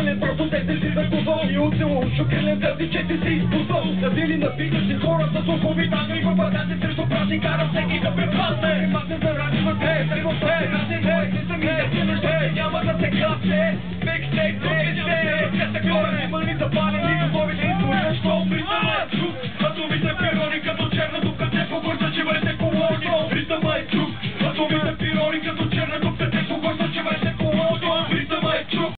Крилен просто те държи за козол и от село Крилен твърди, че ти си изпозол. Надели напиташ си хората с окови тагри, попадате срещу празни, кара всеки да препасне. Махне за ради в те, сред те, ради мой си самите си неща, няма да се клапне. Бекстейдж